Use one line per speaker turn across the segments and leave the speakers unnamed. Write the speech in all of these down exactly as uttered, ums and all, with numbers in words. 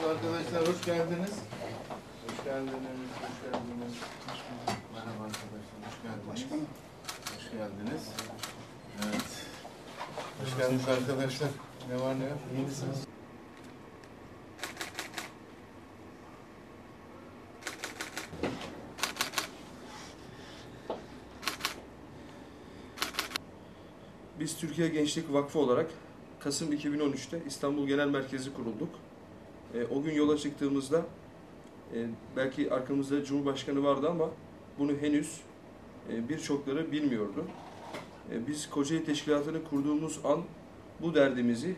arkadaşlar, hoş geldiniz. Hoş geldiniz, hoş geldiniz. Merhaba arkadaşlar, hoş geldiniz. Başkanım. Hoş geldiniz. Evet. Hoş geldiniz arkadaşlar. Ne var ne yok? İyi misiniz?
Biz Türkiye Gençlik Vakfı olarak Kasım iki bin on üç'te İstanbul Genel Merkezi kurulduk. E, o gün yola çıktığımızda e, belki arkamızda Cumhurbaşkanı vardı ama bunu henüz e, birçokları bilmiyordu. E, biz Kocaeli Teşkilatı'nı kurduğumuz an bu derdimizi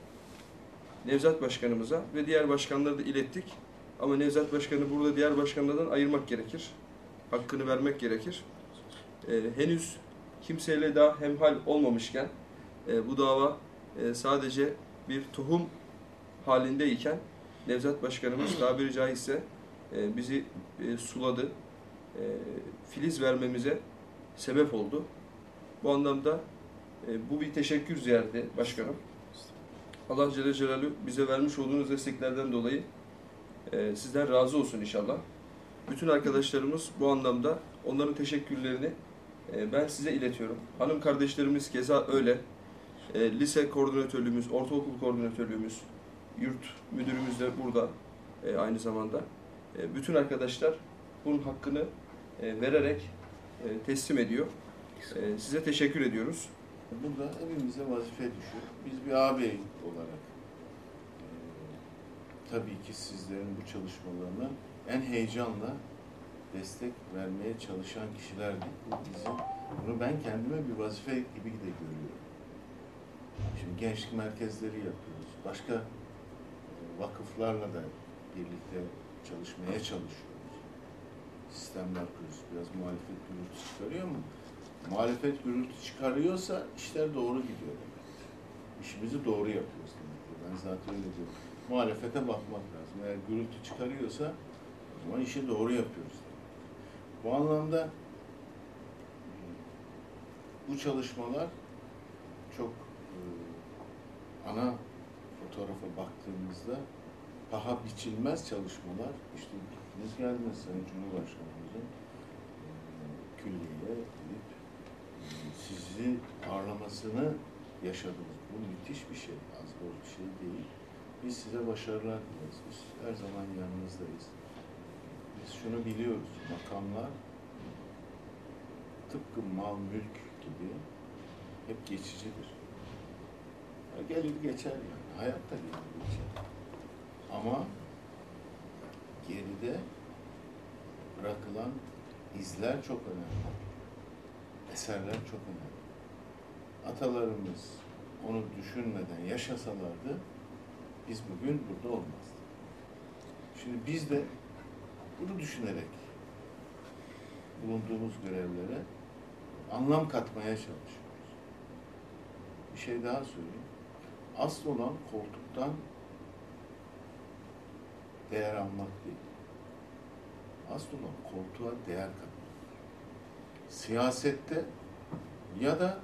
Nevzat Başkanımıza ve diğer başkanlara da ilettik. Ama Nevzat Başkanı burada diğer başkanlardan ayırmak gerekir. Hakkını vermek gerekir. E, henüz kimseyle daha hemhal olmamışken e, bu dava e, sadece bir tohum halindeyken Nevzat Başkanımız tabiri caizse e, bizi e, suladı, e, filiz vermemize sebep oldu. Bu anlamda e, bu bir teşekkür ziyareti başkanım. Allah Celle Celaluhu bize vermiş olduğunuz desteklerden dolayı e, sizden razı olsun inşallah. Bütün arkadaşlarımız bu anlamda onların teşekkürlerini e, ben size iletiyorum. Hanım kardeşlerimiz keza öyle. E, lise koordinatörlüğümüz, ortaokul koordinatörlüğümüz, yurt müdürümüz de burada e, aynı zamanda. E, bütün arkadaşlar bunun hakkını e, vererek e, teslim ediyor. E, size teşekkür ediyoruz.
Burada hepimize vazife düşüyor. Biz bir ağabey olarak e, tabii ki sizlerin bu çalışmalarına en heyecanla destek vermeye çalışan kişilerdik. Bu bizim, bunu ben kendime bir vazife gibi de görüyorum. Şimdi gençlik merkezleri yapıyoruz. Başka vakıflarla da birlikte çalışmaya çalışıyoruz. Sistemler kuruyoruz. Biraz muhalefet gürültü çıkarıyor mu? Muhalefet gürültü çıkarıyorsa işler doğru gidiyor demek. İşimizi doğru yapıyoruz demek. Ben zaten öyle diyorum. Muhalefete bakmak lazım. Eğer gürültü çıkarıyorsa o zaman işi doğru yapıyoruz demek. Bu anlamda bu çalışmalar çok e, ana fotoğrafa baktığımızda paha biçilmez çalışmalar. İşte gittiniz geldiniz Sayın Cumhurbaşkanımızın e, külliyeye gidip e, sizi ağırlamasını yaşadınız. Bu müthiş bir şey. Az boz bir şey değil. Biz size başarılar dileriz. Biz her zaman yanınızdayız. Biz şunu biliyoruz. Makamlar tıpkı mal, mülk gibi hep geçicidir. Ya gelir geçer yani. Hayatta gelir geçer. Ama geride bırakılan izler çok önemli. Eserler çok önemli. Atalarımız onu düşünmeden yaşasalardı biz bugün burada olmazdık. Şimdi biz de bunu düşünerek bulunduğumuz görevlere anlam katmaya çalışıyoruz. Bir şey daha söyleyeyim. Asıl olan koltuktan değer almak değil. Asıl olan koltuğa değer katmak. Siyasette ya da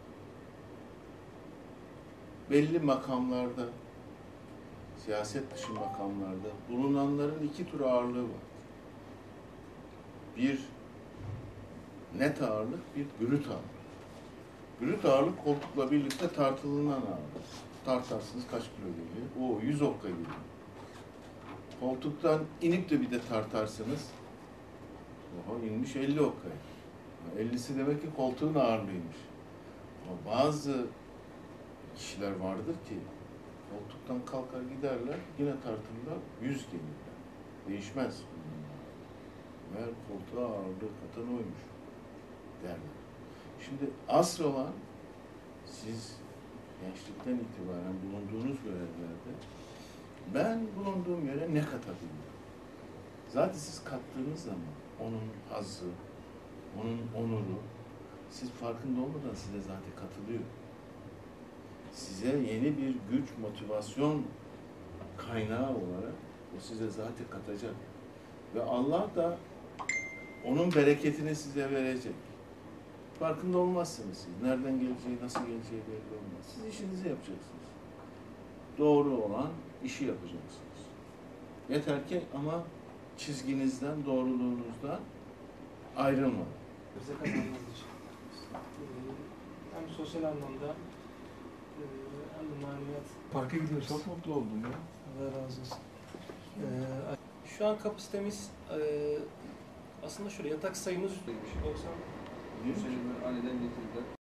belli makamlarda, siyaset dışı makamlarda bulunanların iki tür ağırlığı var. Bir net ağırlık, bir brüt ağırlık. Brüt ağırlık koltukla birlikte tartılınan ağırlık. Tartarsınız kaç kilo geliyor? O yüz okka geliyor. Koltuktan inip de bir de tartarsınız. Oha inmiş elli okkaya. ellisi demek ki koltuğun ağırlığıymış. Ama bazı kişiler vardır ki koltuktan kalkar giderler, yine tartırlar, yüz gelirler. Değişmez. Meğer koltuğa ağırlığı katan oymuş derler. Şimdi asıl olan siz gençlikten itibaren bulunduğunuz görevlerde ben bulunduğum yere ne katabilirim? Zaten siz kattığınız zaman onun hazzı, onun onuru siz farkında olmadan size zaten katılıyor. Size yeni bir güç, motivasyon kaynağı olarak o size zaten katacak. Ve Allah da onun bereketini size verecek. Farkında olmazsınız siz. Nereden geleceği, nasıl geleceği belli olmaz. Siz işinizi yapacaksınız. Doğru olan işi yapacaksınız. Yeter ki ama çizginizden, doğruluğunuzdan ayrılma.
Bize kazanmanız için. Ee, hem sosyal anlamda e, hem de maneviyat.
Parka gidiyoruz. Çok mutlu oldum ya.
Allah razı olsun. Ee, şu an kapasitemiz e, aslında şöyle yatak sayımız doksan.
Bu sene böyle aniden getirdiler.